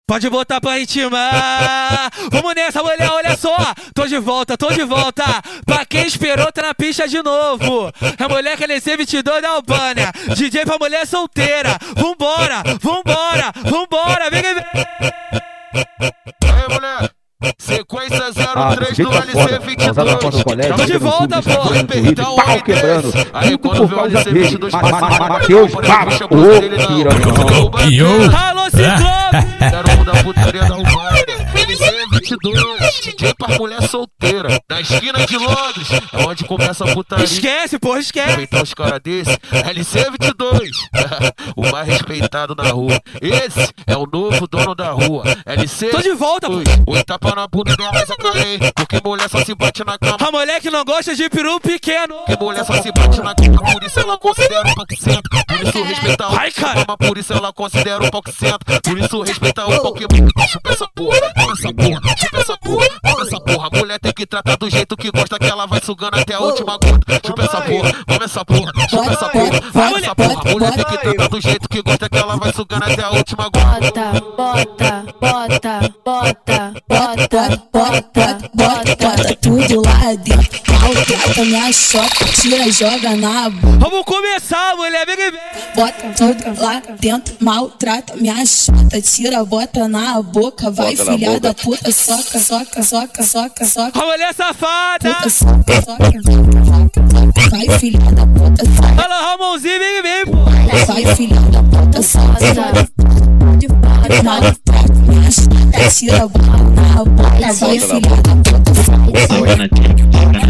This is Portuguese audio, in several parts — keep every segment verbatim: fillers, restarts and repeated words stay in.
Pode botar pra ritmar. Vamos nessa, mulher, olha só. Tô de volta, tô de volta. Pra quem esperou, tá na pista de novo. É mulher que L C vinte e dois da Albânia. D J pra mulher solteira. Vambora, vambora, vambora. Vem, vem, vem. Aí, mulher. Sequência zero três do L C vinte e dois. Tamo de volta, pô. Pau quebrando. Aí quando vê o L C vinte e dois Mateus, alô, Ciclope. Quero mudar a putaria da Albânia. L C vinte e dois. D J pra mulher solteira. Na esquina de Londres. É onde começa a putaria. Esquece, porra, esquece. Respeitar os caras desse. L C vinte e dois. O mais respeitado na rua. Esse é o novo dono da rua. L C. Tô de volta, pô. Oi, tapa na bunda dela, mas eu caí. Porque mulher só se bate na cama. A mulher que não gosta de peru pequeno. Porque mulher só se bate na cama. Por isso ela considera um pouco centro. Por isso respeitar o Ai, cara. Por isso ela considera um pouco centro. Por isso respeitar o Pokémon. Chupa essa porra, chupa essa porra, chupa essa porra, chupa essa porra. A mulher tem que tratar do jeito que gosta, que ela vai sugando até a última gota. Chupa essa porra, vamos essa porra, chupa essa porra, vamos essa porra. A mulher tem que tratar do jeito que gosta, que ela vai sugando até a última gota. Bota, bota, bota, bota, bota, bota, bota tudo lá dentro. Maltrata minha choca, tira, joga na boca. Vamos começar, mulher, vem, vem, vem. Bota tudo lá dentro, maltrata minha chota, tira, bota na boca. Vai, Bota na filha boca. da puta, soca, soca, soca, soca, soca. A mulher safada. Puta, soca, soca, soca. Vai, filha da puta, soca. Alô, Ramonzinho, vem, vem, pô. Vai, filha da puta, soca. Maltrata minha chota, tira, bota na boca. Vai, filha da puta, soca.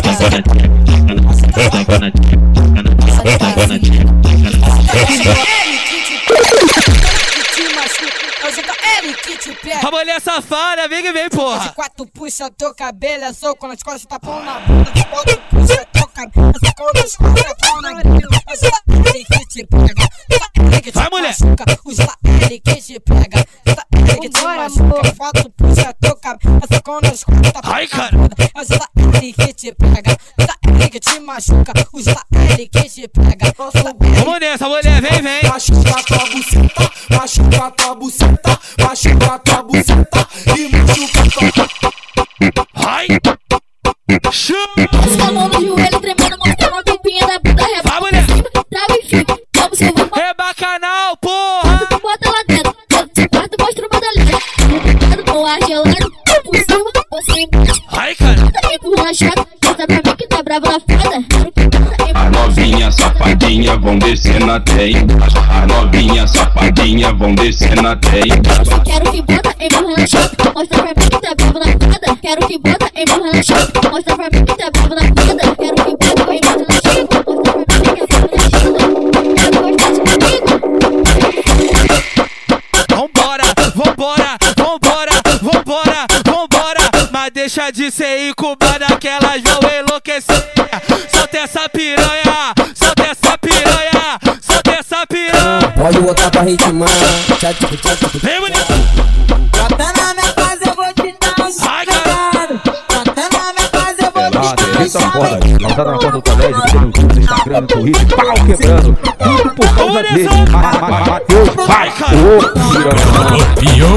A mulher safada, vem, vem, porra. Quatro puxa teu cabelo, é soco nas costas, tá pão na bunda. Quatro puxa teu cabelo, é soco nas costas, tá pão na bunda. Os L que te pega, L que te vai, mulher. machuca. Os L que te pega, L que te machuca. Quatro puxa teu cabelo, é soco nas costas, tá pão Ai, na cara. bunda. Os L que te pega, L que te machuca. Os L que te pega. Vamos nessa, mulher, vem, vem. Machuca tua buceta, machuca tua buceta, machuca tua buceta e machuca tua. Ai. Chama. Com a mão no joelho tremendo, mostrando a tampinha da bunda. Vai, Reba mulher. pra cima, trava e fica. Vamos que eu vou É bacanal, porra. bota lá dentro. Dentro do quarto mostra uma delícia. Com ar gelado, por cima, você embaixo. Ai, cara. Tá emborrachado, conta pra mim que tá brava na foda. A novinha safadinha vão descendo até embaixo. A novinha safadinha vão descendo até embaixo. Quero que bota emborra na chota, mostra pra mim que tá brava na foda. Quero que bota emborra na chota, mostra pra mim que tá brava na foda. Quero que bota emborra na chota, mostra pra mim que tá brava na foda. Quero gostar de Vambora, vambora, vambora, vambora, vambora. Mas deixa de ser incubada que elas vão enlouquecer. Solta essa piranha, solta essa piranha, solta essa piranha. Pode botar pra ritmar. Vem, mulher. Bota na minha casa, eu vou te dar um Ai, cara. Bota na minha casa, eu vou Ah, te dar um eita porra, lançada na porta do colégio, no YouTube, no Instagram, no Twitter, pau quebrando, tudo por causa dele. Mateus, vai, ô,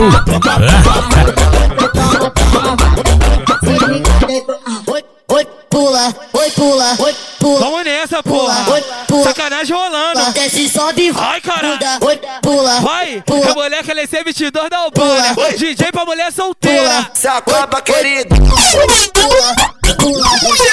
Oi, oi, pula, oi, pula, oi, pula. Vamos nessa, porra. Oi, pula. Sacanagem rolando. Desce, sobe, Ai, cara. oi, pula. Vai, pula. é mulher que L C vinte e dois da Albânia. D J pra mulher solteira. Se acaba, querido. Pula, pula,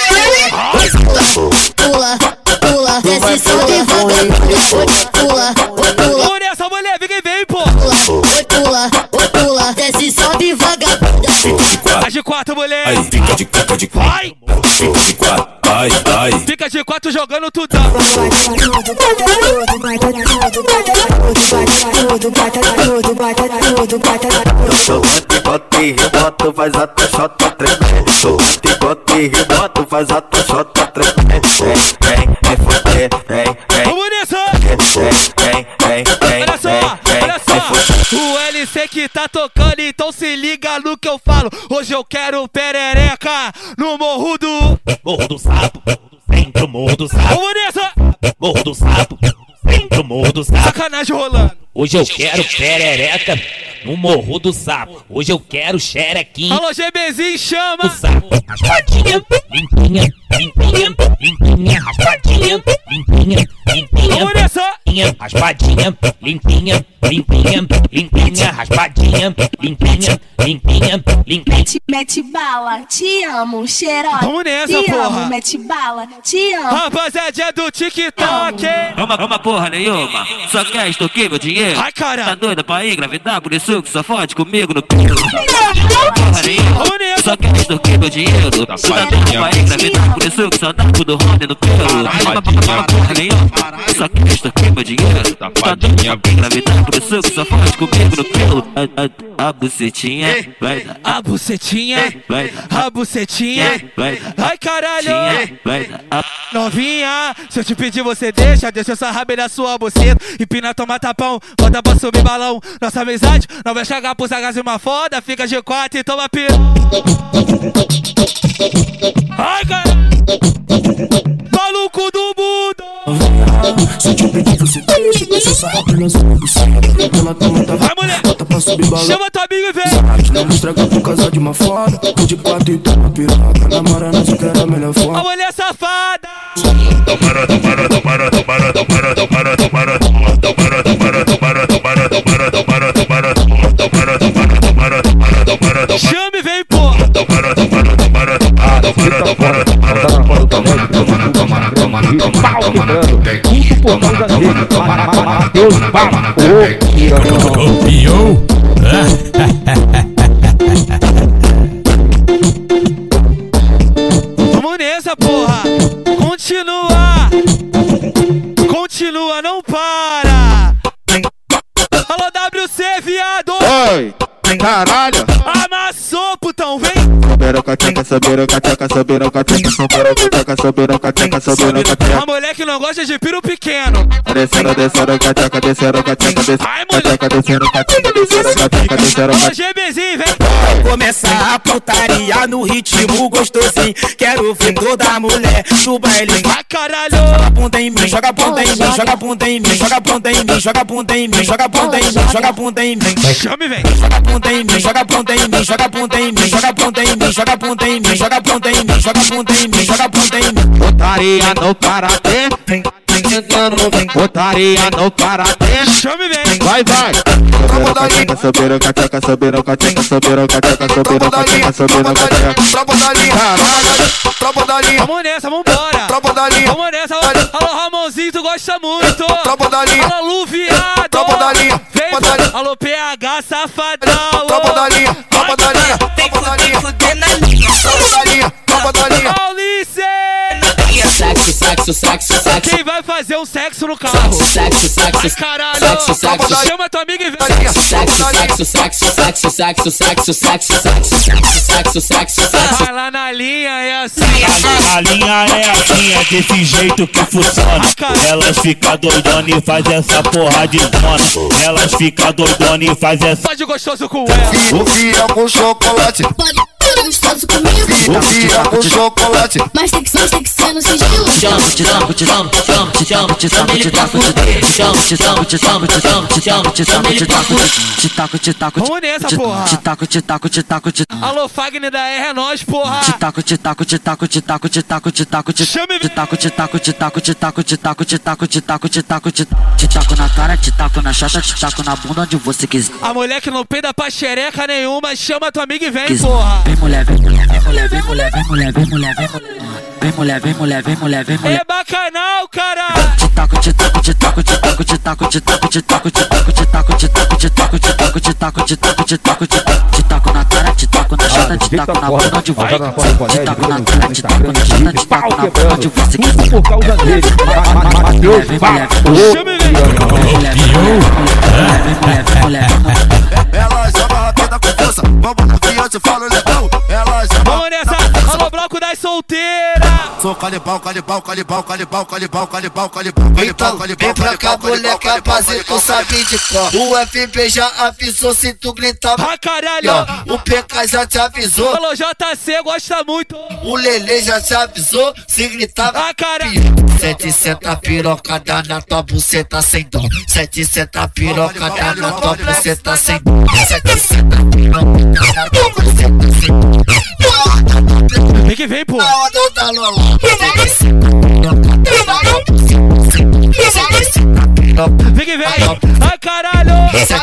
pula, pula, desce, sobe, oi, pula, oi, pula. Vamos nessa, mulher, vem, vem, pô. Oi, pula, oi, pula, desce, sobe, vagabunda. Fica de quatro, mulher. Aí, fica de quatro, de Vai. fica de quatro. Ai, ai. Fica de quatro jogando tudão. Bota e rebota, faz a tua chota tremer. Bota e rebota, faz a tua chota tremer. Vem, vem, foder, vem, vem. Vamos nessa. Vem, vem, vem, Olha só, olha só. O L C que tá tocando, então se liga no que eu falo. Hoje eu quero perereca no morro do... Morro do Sapo, sempre o Morro do Sapo. Vamos nessa. Morro do Sapo, sempre o Morro do Sapo. Sacanagem rolando. Hoje eu quero perereca no Morro do Sapo. Hoje eu quero xerequinha. Alô, GBzinho, chama! Do sapo. Raspadinha, limpinha, limpinha, limpinha. Raspadinha, limpinha, limpinha. Vamos nessa! Raspadinha, limpinha, limpinha, limpinha. Raspadinha, limpinha, limpinha, limpinha. Mete, mete bala, te amo, cheirosa. Vamos nessa, te porra. Amo, mete bala, te amo. Rapaziada do TikTok. Uma, uma porra nenhuma, só quer extorquir meu dinheiro. Ai, cara. Tá doida pra engravidar, por isso que só fode comigo no pelo. Porra nenhuma, só quer extorquir meu dinheiro. Tá doida pra engravidar, por isso que só dá pro do Rony no pelo. Uma porra nenhuma, só quer extorquir meu dinheiro. Tá doida pra engravidar, por isso que só fode comigo no pelo. A, a, a bucetinha vai dar. A bucetinha, vai dar. a bucetinha, vai dar. ai caralho, vai dar. novinha, se eu te pedir você deixa, deixa essa raba na sua buceta, empina, toma tapão, bota pra subir balão, nossa amizade não vai chegar pro sagaz uma foda, fica de quatro e toma pira. Ai caralho, maluco do mundo. Se eu te pedir você deixa, deixa essa raba na sua buceta, ela toma tapão, vai mulher, bota pra subir balão, chama tua amiga e vem. não me estraga por causa de uma foda, tô de quatro e toma piroca, namora nós eu quero a melhor forma. A mulher safada. Tomara, tomara, tomara, tomara, tomara, tomara, tomara, tomara, tomara, tomara, tomara, tomara, tomara, tomara, tomara, tomara, tomara, tomara, tomara. Chame e vem, porra. Tomara, tomara, tomara, tomara, tomara, tomara, tomara, tomara, tomara, tomara, tomara, Pau quebrando, tudo por causa dele. Matheus Papo, o campeão. Vamos nessa, porra. Continua. Continua, não para. Alô, W C, viado. Oi, caralho. Amassou, putão, vem. Soberam cateca, soberam cateca, soberam cateca, soberam cateca, soberam cateca, soberam cateca. A mulher que não gosta de piro pequeno. Desceram, desceram cateca, desceram cateca, desceram cateca, desceram cateca, desceram cateca, desceram Alô, cateca. GBzinho, vem. Vai começar a putaria no ritmo gostosinho. Quero ver toda mulher no baile. Vai, caralho. Joga a bunda em mim, joga a bunda em mim, joga a bunda em mim, joga a bunda em mim, joga a bunda em mim, joga a bunda em mim, joga a bunda em mim. Chame e vem. Joga a bunda em mim, joga a bunda em mim, joga a bunda em mim, joga a bunda em mim, joga a bunda em mim, joga a bunda em mim, joga a bunda em mim, joga a bunda em mim. Putaria no karatê, putaria no karatê. Chame e vem. Vai, vai. Soberam cateca, soberam cateca, soberam cateca, soberam cateca, soberam cateca, soberam cateca. Tropa da linha, Caralho. tropa da linha, Vamos nessa, vambora. tropa da linha, Vamos nessa. Alô, Ramonzinho, tu gosta muito. tropa da linha, Alô, Lu, viado. tropa da linha, Vem, tropa da linha, alô, P H, safadão. tropa da linha, tropa da linha, tropa da linha, tropa da linha, tropa da linha. Paulice. Sexo, sexo, sexo, sexo. Quem vai fazer um sexo no carro? Sexo, sexo, Ai, caralho. sexo, sexo. Chama tua amiga e vem. Sexo, sexo, sexo, sexo, sexo, sexo, sexo, sexo, sexo, sexo, sexo. Vai lá na linha, é assim. A linha é assim, é desse jeito que funciona. Elas ficam doidonas e faz essa porra de zona. Elas ficam doidonas e faz essa. Pode gostoso com ela. O fiel com chocolate, Pode ser gostoso comigo, o fiel com chocolate. mas tem que ser, tem que ser no sigilo. Te amo, te amo, te amo, te amo, te amo, te amo, te taco, te amo, te amo, te amo, te amo, te amo, te amo, te taco, te taco, te taco, Vamos nessa, porra. te taco, te taco, te taco, te Alô, Fagner da R é nós, porra. te taco, te taco, te taco, te taco, te taco, te taco, te Chame te taco, te taco, te taco, te taco, te taco, te taco, te taco, te taco, te te taco na cara, te taco na chata, te taco na bunda onde você quiser. A mulher que não peida pra xereca nenhuma, chama tua amiga e vem, porra. Vem mulher, vem mulher, vem mulher, vem mulher, vem mulher, vem mulher, vem mulher. Vem mulher, vem mulher, vem mulher, vem mulher. É bacanal, cara. Te taco, te taco, te taco, te taco, te taco, te taco, te taco, te taco, te taco, te taco, te taco, te taco, te taco, te taco, te taco, te taco, te taco na cara, te taco na chata, te taco na bunda onde vai. Te taco na cara, te taco na chata, te taco na bunda onde você quiser. Tudo por causa dele. Matheus Papo, Chame e vem. Ela joga rápida com força, vamos no que eu te falo legal. Ela joga. Vamos nessa. Alô, bloco das solteiras. sou calibal, calibal, calibal, calibal, calibal, calibal, calibal, então, vem pra cá, moleque, a base tu sabe de cor. O F P já avisou, se tu gritar ah, caralho, o P K já te avisou. Falou J C, gosta muito. O Lele já te avisou, se gritar ah, caralho. setecentos pirocada na tua buceta sem dó. setecentos pirocada na tua buceta sem dó. setecentos pirocada na tua buceta sem dó. Vem que vem, pô. Vem que vem. Ai, caralho.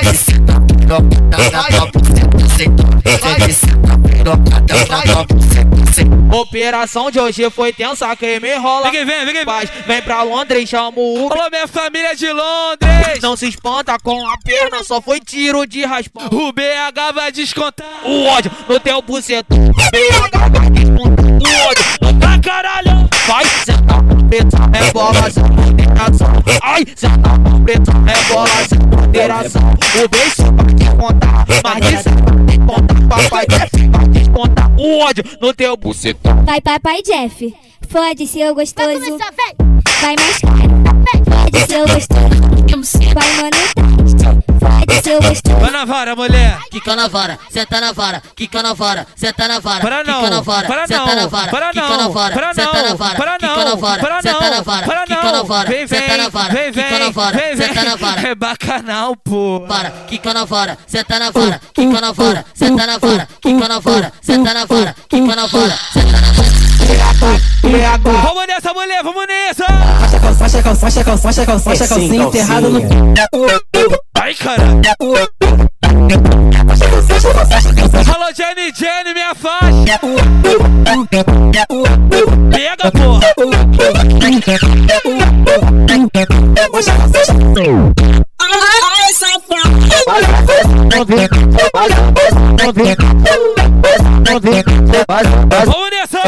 Operação de hoje foi tensa, quem me rola. Vem que vem, vem que vem. Vem pra Londres, chama o Uber. Alô, minha família de Londres. Não se espanta com a perna, só foi tiro de raspão. O B H vai descontar o ódio no teu bucetão. B H vai descontar o ódio. Ah, caralho. Vai sentar com preta, é bola sem moderação. Ai, sentar com preta, é bola sem moderação. O beijo vai descontar, mas isso vai descontar. Papai Jeff vai descontar o ódio no teu bucetão. Vai, papai Jeff, fode seu gostoso. Vai mais caro, fode seu gostoso. Vai monetizar, fode seu gostoso. Vai na vara, mulher. Quica na vara, senta na vara, quica na vara, senta na vara, para não, quica na vara, para senta na vara, para quica na vara, para senta na vara, para quica na vara, para senta na vara, para quica na vara, vem, senta na vara, vem, quica na vara, vem, senta na vara. É bacanal, pô. Para, quica na vara, senta na vara, quica na vara, senta na vara, quica na vara, senta na vara, quica na vara, senta na vara. Vamos nessa, mulher, vamos nessa. Faixa, calça, calça, calça, calça, calça, calcinha enterrada no... Ai, cara. Alô, Jenny, Jenny, minha faixa. Pega, porra. Ai, safado. Vamos nessa.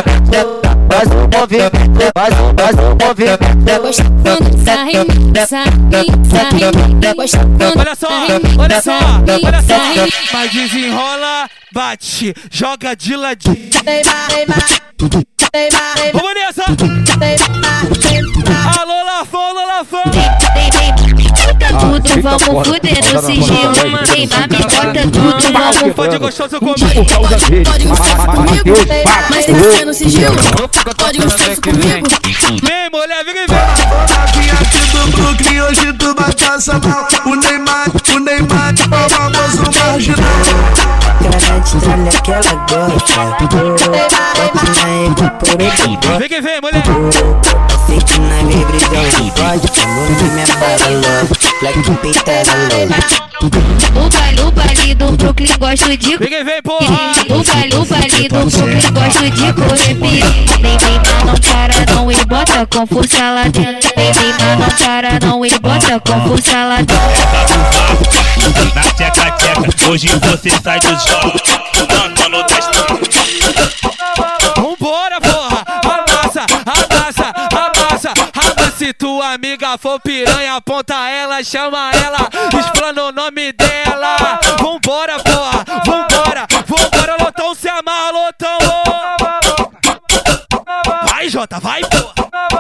Olha só, olha só, olha só. Mas desenrola, bate, joga de ladinho. Vamos nessa. Alô, Lafão, alô, Lafão. Tudo, vamos fuder no sigilo. Quem vai me bota tudo, vamos pode gostoso comigo. Pode gostar comigo, mas tem que ser no sigilo. Pode gostar comigo. Vem, mulher, vem, vem. Aqui aqui do Brooklyn, hoje tu vai passar mal. O Neymar, o Neymar, o famoso marginal. Olha que ela gosta. Vem que vem, mulher. Fique na minha brilhão, pode falou na minha para love. Black Peter love. O baile, o baile do Brooklyn gosto de. Vem que vem, porra. O baile, o baile do Brooklyn gosto de correr perigo. Nem vem, mas não para não e bota com força lá dentro. Nem vem, mas não para não e bota com força lá dentro. Na tcheca, tcheca, hoje você sai do jogo. Andando das Vambora, porra. Amassa, amassa, amassa, amassa. Se tua amiga for piranha, aponta ela, chama ela, explana o nome dela. Vambora, porra, vambora, vambora, Lotão, se amarra, Lotão. Vai, Jota, vai, porra.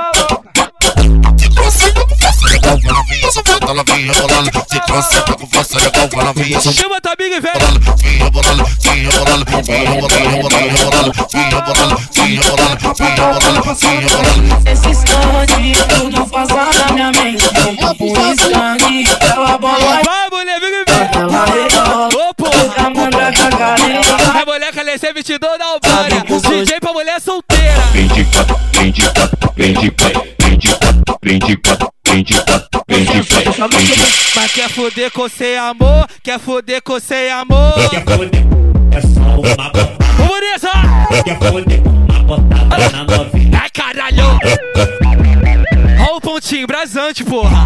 Ela vem rebolando, se concentra com força legal, ela vem chama tua amiga e vem. Vem rebolando, vem rebolando, vem rebolando, vem rebolando, vem rebolando, vem rebolando, vem rebolando, vem rebolando. Esse esconde, tudo passa na minha mente. Eu por escangue, ela bola. Vai, mulher, vem e vem. Ô, porra. A mulher que ela é vestidor da Albânia. D J pra mulher solteira. vinte e quatro, vinte e quatro, vinte e quatro, vinte e quatro, vinte e quatro, vinte e quatro, vinte e quatro. Mas quer foder com sem amor? Quer foder com sem amor? Quer foder, é só uma botada. Vamos nessa! Quer foder, uma botada na novinha. Ai, caralho! Olha o pontinho brasante, porra!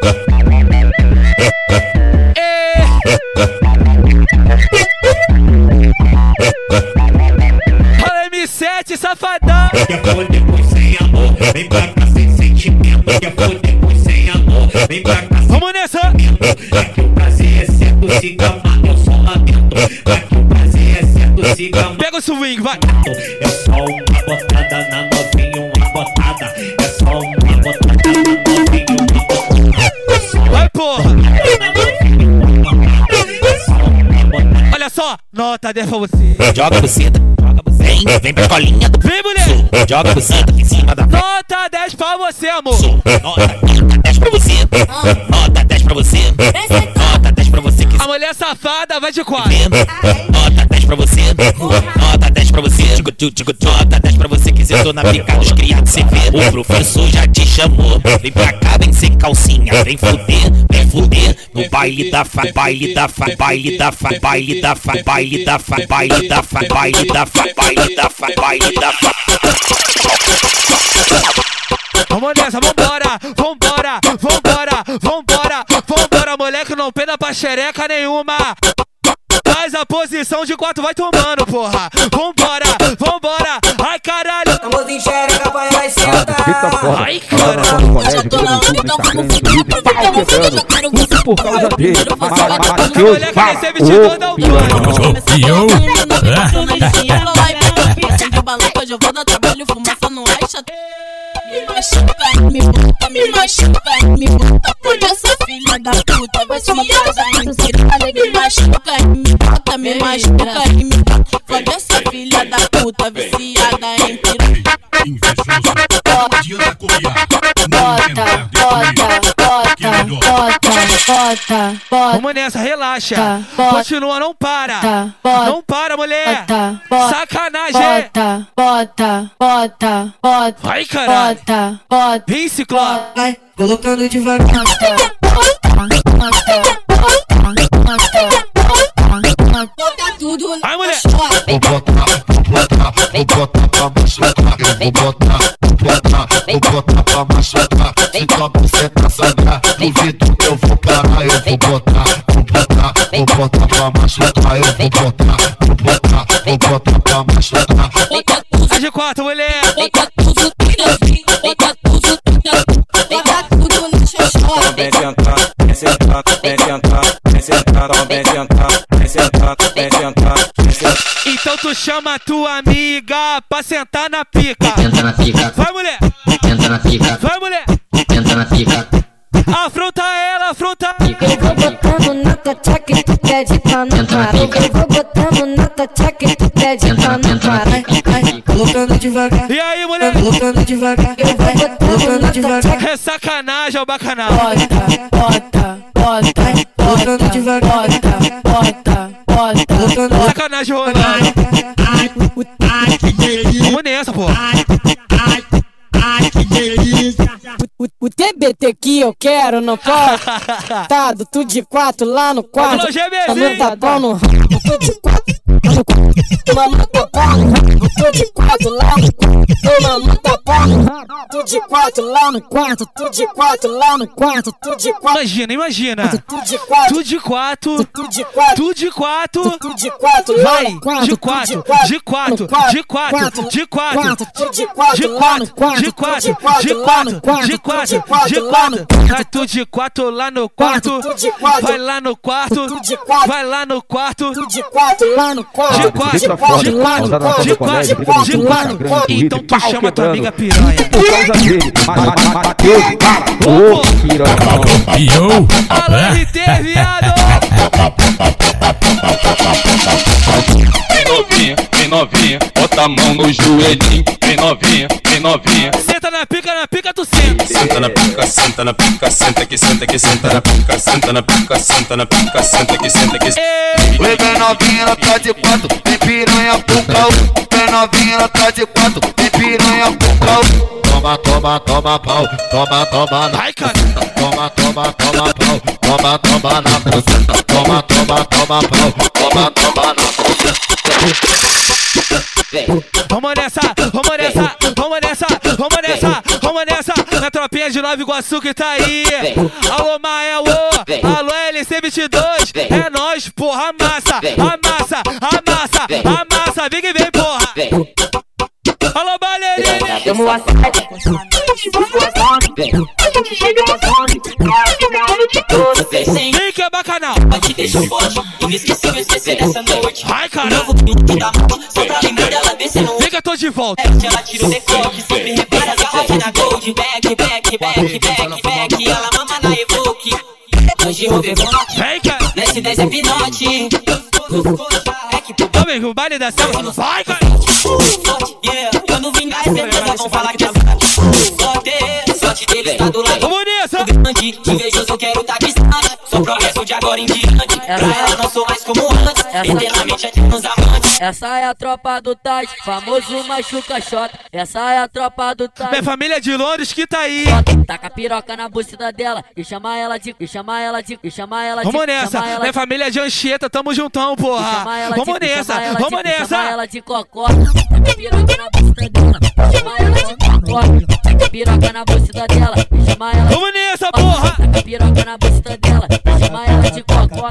É. Olha M sete, safadão! Quer foder com sem amor? Vem pra cá sem sentimento. Quer foder com sem amor? Vem pra cá sem vamos nessa! Aqui o prazer é certo, se gamar, eu só lamento. Aqui o prazer é certo, se gamar. Pega o swing, vai! É só uma botada na novinha, uma só, nota dez pra você. Joga buceta, joga buceta. Vem, vem pra colinha do. Vem, mulher. Joga buceta em cima da. Nota dez pra você, amor. Nota dez pra você. Nota dez pra você. Nota dez pra você que. A mulher safada vai de quatro. Nota dez pra você. Nota dez pra você. Nota dez pra você que sentou na pica dos criados C V. O professor já te chamou. Vem pra cá, vem sem calcinha. Vem fuder, vem fuder. No baile da fa, baile da fa, baile da fa, baile da fa, baile da fa, baile da fa, baile da fa, baile da fa, baile da fa. Vamos nessa, vambora, vambora, vambora, vambora, vambora, moleque não pena pra xereca nenhuma. Faz a posição de quatro, vai tomando, porra. Vambora, vambora, ai caralho. Vamos em xereca pra ela sentar. Ai caralho. Por causa dele. Moleque recebe de toda o Eu? Acende o balão que hoje eu vou dar trabalho, fumaça no ar, chato. Me machuca, me bota, me machuca, me bota. Pode essa filha da puta, vai se matar inteira. Me machuca, me bota, me machuca, me bota. Pode essa filha da puta, viciada em piranha. Bota, bota, bota, bota, bota, bota. Vamos nessa, relaxa. Continua, não para. Não para, mulher. Sacanagem. Bota, bota, bota, bota. Vai, caralho. Bota, bota. Vem, Ciclope. Vai, colocando devagar. Bota tudo na vai, mulher. Vou botar, vou botar, vou botar pra machucar. Eu vou botar, vou botar, vou botar pra machucar. Se tua buceta sangrar, duvido que eu vou parar. Eu vou botar, vou botar, vou botar pra machucar. Eu vou botar, vou botar, vou botar pra machucar. Tá de quatro, mulher. Bota tudo, bota tudo, bota tudo no xoxó. Vem sentar, vem sentar, vem sentar, vem sentar, vem sentar, vem sentar, vem sentar, vem sentar. Então tu chama tua amiga pra sentar na pica. Senta na pica, Vai, mulher. senta na pica, Vai, mulher. senta na pica. Afronta ela, afronta. Eu vou botando na tua tchaca e tu pede pra não parar. Eu vou botando na tua tchaca e tu pede pra não parar. Colocando devagar. E aí, mulher? Colocando devagar. Colocando devagar. É sacanagem, é o bacanal. Bota, bota, bota, Colocando devagar. bota, bota. Colocando Sacanagem, rolando. Vamos nessa, pô. O, o T B T que eu quero não pode. Tá, do tu de quatro lá no quarto. Alô, G B Z. Mamãe tá pau no rabo, tu de quatro. Mamãe tá pau no rabo, tu de quatro lá no quarto. Mamãe tá pau no rabo, tu de quatro lá no quarto. Tu de quatro lá no quarto, tu de quatro. Imagina, imagina. Tu de quatro, Tu de quatro. tu de quatro. Tu de quatro. Tu de quatro lá Vai, no quarto. de quatro, de quatro, de quatro, de quatro, Tu de quatro lá no quarto. de quatro, de quatro, de quatro, de quatro. Vai tu de quatro lá no quarto. Vai lá no quarto. Vai lá no quarto. Tu de quatro lá no quarto. De quatro, de quatro, de quatro, de quatro. Então tu chama tua amiga piranha. Por causa dele. Mateus, para. Ô, piranha. Eu? Alô, R T, viado. Vem novinha, vem novinha, bota a mão no joelhinho. Vem novinha, vem novinha. Senta na pica, na pica tu senta. Senta na pica, senta na pica, senta que senta que senta na pica, senta na pica, senta na pica, senta que senta que. Vem novinha, ela tá de quatro, tem piranha pro caô. Vem novinha, ela tá de quatro, tem piranha pro caô. Toma, toma, toma pau, toma, toma na. Ai, cara. Toma, toma, toma pau, toma, toma na buceta. Toma, toma, toma pau, toma, toma na buceta. Vamos nessa, vamos nessa, vamos nessa, vamos nessa, vamos nessa. Na tropinha de Nova Iguaçu que tá aí. Alô, Mael, alô, L C vinte e dois. É nóis, porra, amassa, amassa, amassa, amassa. Vem que vem, porra. Alô, Balerinha. Tamo a sete. Vem que é bacanal. Deixa forte, inesquecível, esquecer dessa noite. Ai, cara. Novo que da mão, só pra lembrar dela descendo. Vem que eu tô de volta. Ela tira o decote, sempre repara a garrafa da Gold. Back, back, back, back, back. Ela mama na Evoque. Hoje o Vevote. Vem, cara. Nesse dez é pinote. Homem, o baile da selva. Vai, cara. Eu não vim dar certeza, vão falar que tá sorte, sorte dele está do lado. Vamos nessa! Grande, invejoso, eu quero tá distante. Sou progresso de agora em diante. Pra ela não sou mais como antes. Eternamente eternos amantes. Essa é a tropa do Taj, famoso machuca xota. Essa é a tropa do Taj. Minha família de Londres que tá aí. Taca piroca na buceta dela e chama ela de, e chama ela de, e chama ela de. Vamos nessa, minha família de Anchieta, tamo juntão, porra. Vamos nessa, vamos nessa. Chama ela de cocó. Taca piroca na buceta dela, chama ela de cocó. Taca piroca na buceta dela, chama ela. Vamos nessa, porra. Taca piroca na buceta dela, chama ela de cocó.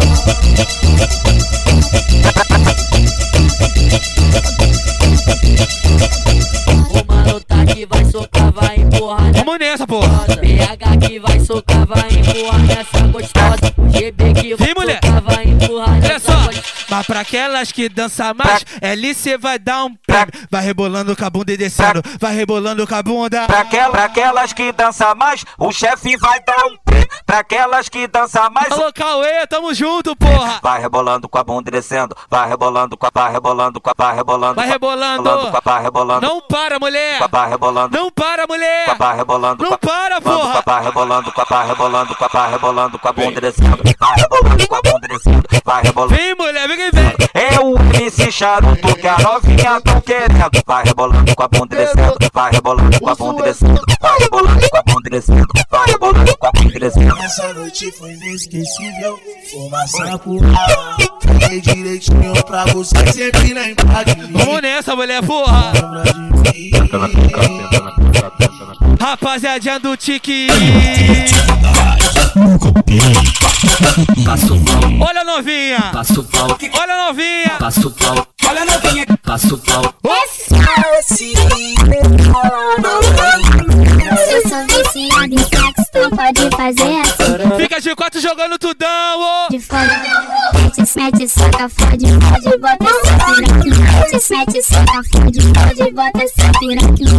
O mano tá que vai socar, vai empurrar. Vamos nessa, porra. B H que vai socar, vai empurrar nessa gostosa. O G B que vai socar, vai empurrar nessa gostosa. Mas pra aquelas que dançam mais, L C vai dar um prêmio. Vai rebolando com a bunda e descendo, vai rebolando com a bunda. Pra, aquel, pra aquelas que dançam mais, o chefe vai dar um prêmio. Pra aquelas que dançam mais. Alô, Cauê, tamo junto, porra. Vai rebolando com a bunda e descendo, vai rebolando com a, vai rebolando com a, vai rebolando. Vai rebolando, vai rebolando. Não para, mulher. Vai rebolando. Não para, mulher. Vai rebolando. Não para, porra. Vai rebolando com a, vai rebolando com a, vai rebolando com a bunda e descendo, vai rebolando com a bunda e descendo, vai rebolando. Vem, mulher, vem, vem. É o M C Charuto que a novinha tão querendo. Vai rebolando com a bunda e descendo, vai rebolando com a bunda e descendo, vai rebolando com a bunda e descendo, vai rebolando com a bunda e descendo. Essa noite foi inesquecível, fumaça por ar. Fiquei direitinho pra você sempre lembrar de mim. Vamos nessa, mulher, porra. Rapaziadinha do Tique. Passo pau. Olha a novinha. Passo pau. Olha a novinha. Passo pau. Olha a novinha. Passo pau. Eu sou viciada em sexo, então pode fazer assim. Fica de quatro jogando tudão, ô. De fora, mete, mete, saca, fode, fode, bota essa piranha. Mete, mete, saca, fode, fode, bota essa piranha.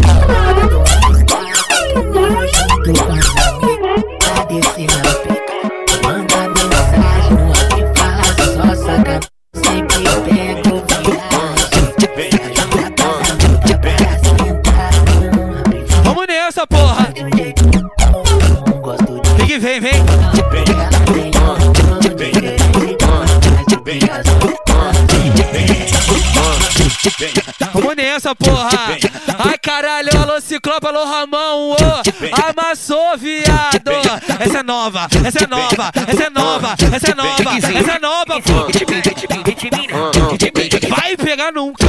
Cadê esse meu pica? Manda mensagem no WhatsApp e fala só saca. Sempre pego viagem. Vamos nessa, porra. Fique, vem, vem. Vamos nessa, porra. Ai, caralho, alô, Ciclope, alô, Ramão, ô. Amassou, viado. Essa é nova, essa é nova, essa é nova, essa é nova, essa é nova, pô. Vai pegar nunca.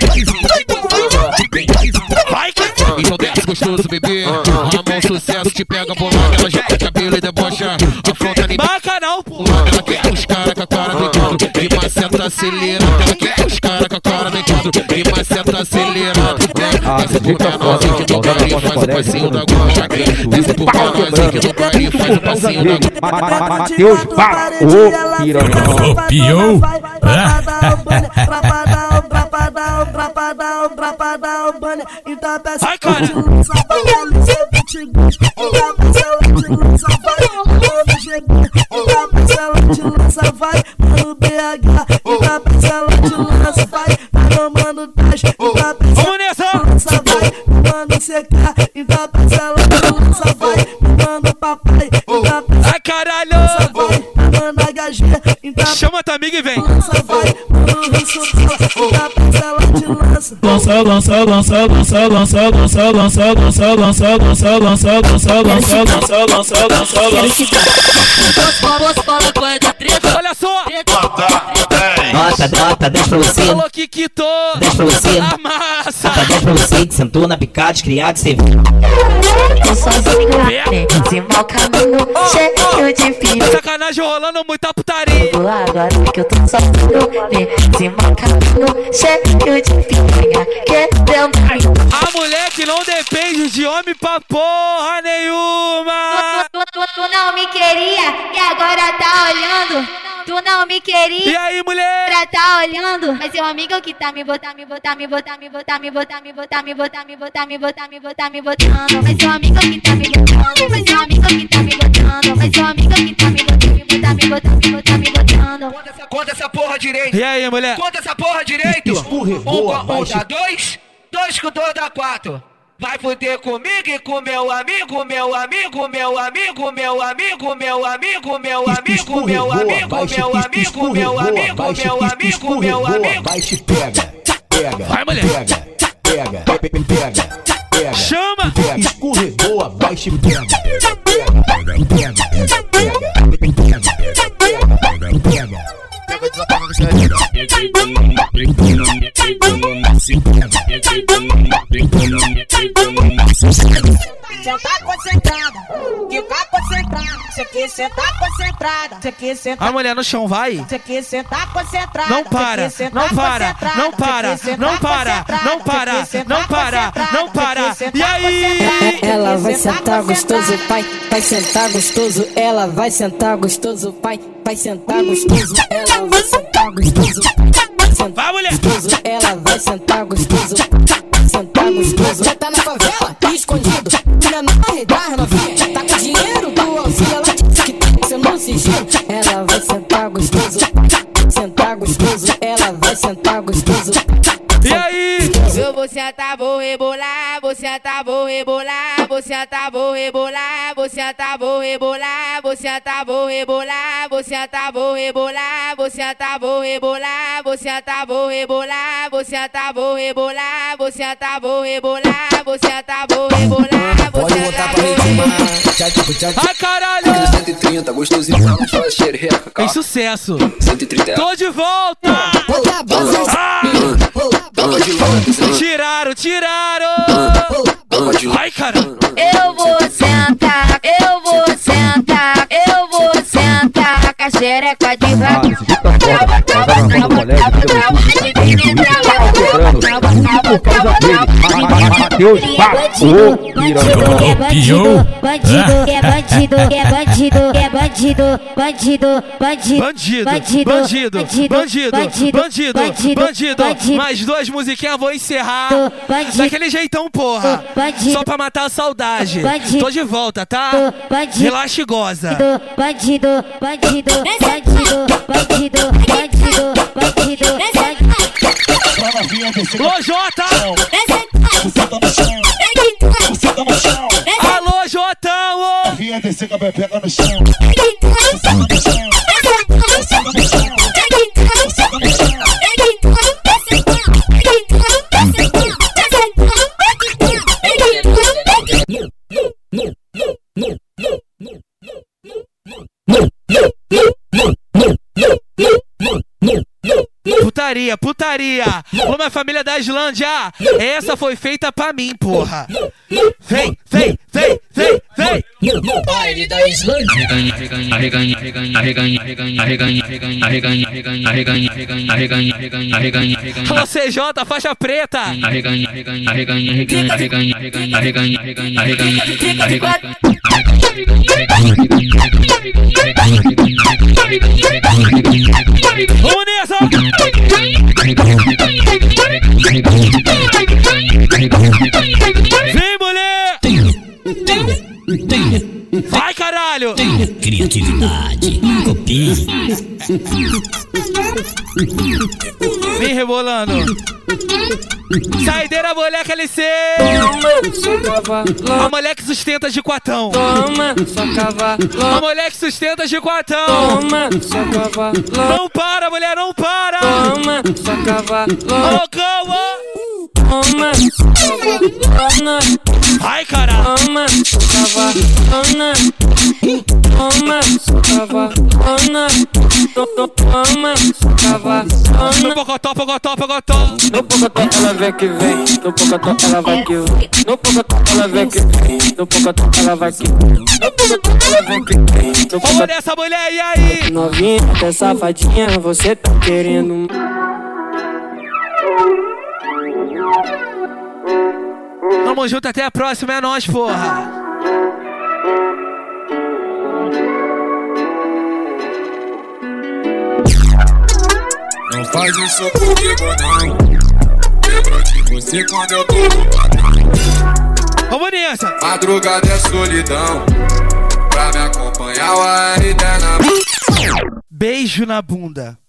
Vai, cara. Então desce gostoso, bebê. Ramão, sucesso, te pega bolada. Ela já tem cabelo e debocha. Afronta nem bacanal, pô. Ela quer os caras com a cara dentro. E maceta acelerada. Ela quer os caras com a cara dentro. E maceta acelerada. Desce por canalzinho que no carinho faz o passinho da gorra. Desce por canalzinho que no carinho faz o passinho da gorra. Matheus, pá, ô, piranha. Copiou? Ai, cara. Vamos nessa! Ai, caralho! Chama tua amiga e vem! Lança, lança, lança, lança, lança, lança, lança, lança, lança, lança, lança, lança, lança, lança, lança, lança, lança. Olha só! Nota, nota, dez pra você. Falou que quitou! dez pra você. Amassa! Nota dez pra você que sentou na picada, criado, você viu. Tô sozinho, de mau caminho, cheio de filho. Sacanagem rolando, muita putaria. Agora que eu tô sozinho, de mau caminho, cheio de filha, querendo mim. A mulher que não depende de homem pra porra nenhuma. Tu, tu, tu, tu não me queria e agora tá olhando. Tu não me queria. E aí, mulher? Pra tá olhando. Mas seu amigo que tá me botar, me botar, me botar, me botar, me botar, me botar, me botar, me botar, me botar, me botar, me botando. Mas seu amigo que tá me botando. Mas seu amigo que tá me botando. Mas seu amigo que tá me botando, me botar, me botar, me botar, me botando. sentando. Conta essa porra direito. E aí, mulher? Conta essa porra direito. Escorregou, Um com um dá dois, dois com dois dá quatro. Vai fuder comigo e com meu amigo, meu amigo, meu amigo, meu amigo, meu amigo, meu amigo, meu amigo, meu amigo, meu amigo, meu amigo, meu amigo. Vai te pega, pega, vai, mulher. pega, pega, pega, pega, pega. Chama. Pega, escorregou, abaixa e pega, pega, pega, pega, pega, pega, pega. Pega desatado no xereca. Sentar concentrada, ficar concentrada. Você quer sentar concentrada, você quer sentar. A mulher no chão, vai. Você quer sentar concentrada. Não para, não para, não para, não para, não para, não para, não para. E aí? Ela vai sentar gostoso, pai, vai sentar gostoso. Ela vai sentar gostoso, pai, vai sentar gostoso. Ela vai sentar gostoso, vai sentar gostoso. Ela vai sentar gostoso, sentar gostoso. Já tá na favela, escondido, na realidade novinha. Tá com dinheiro do auxílio, ela disse que tem que ser no sigilo. Ela vai sentar gostoso, sentar gostoso. Ela vai sentar gostoso. E aí? Eu vou sentar, vou rebolar, vou sentar, vou rebolar, vou sentar, vou rebolar, vou sentar, vou rebolar, vou sentar, vou rebolar, vou sentar, vou rebolar, vou sentar, vou rebolar, vou sentar, vou rebolar, vou sentar, vou rebolar, vou sentar, vou rebolar, vou sentar, vou rebolar, vou sentar, vou rebolar. Ai, caralho! cento e trinta, gostosinho, faz xereca. Tem sucesso. cento e trinta. Tô de volta! Ah! Tiraram, tiraram! Ai, cara! Eu vou sentar, eu vou sentar, eu vou sentar com a xereca de vaca. Bandido, bandido, é bandido, é bandido, é bandido, bandido, bandido, bandido, bandido, bandido, bandido, bandido. Mais duas musiquinhas, vou encerrar daquele jeitão, porra. Só pra matar a saudade. Tô de volta, tá? Relaxa e goza. Bandido, bandido, bandido, bandido, bandido, bandido, bandido. Lojota! Alô, Jotão! Vinha descer com a pepeca no chão. Putaria, putaria! Ô, minha família da Islândia, essa foi feita pra mim, porra! Vem, vem, vem, vem, vem! Baile da Islândia. Alô, C J, faixa preta! Vamos nessa! Vem, mulher! Vai, caralho! Criatividade, copia. Vem rebolando. Saideira, moleque L C. A mulher que sustenta de quatão. Toma, só cavalo. A mulher que sustenta de quatão. Toma, só cavalo. Não para, mulher, não para. Toma, só cavalo. Alô, calma. Toma, só cavalo. Ai, caralho. Toma, só cavalo. Toma, só cavalo. Toma, só cavalo. No pocotó, pocotó, pocotó. No pocotó ela vem que vem. No pocotó ela vai que vem. No pocotó ela vem que vem. No pocotó ela vai que vem. No pocotó ela vem que vem. Vamos nessa mulher, e aí? Novinha, até safadinha, você tá querendo. Tamo junto, até a próxima, é nóis, porra. Não faz isso comigo não. Lembro de você quando eu tô no padrão. Vamos nessa. Madrugada é solidão. Pra me acompanhar o R dez na... beijo na bunda.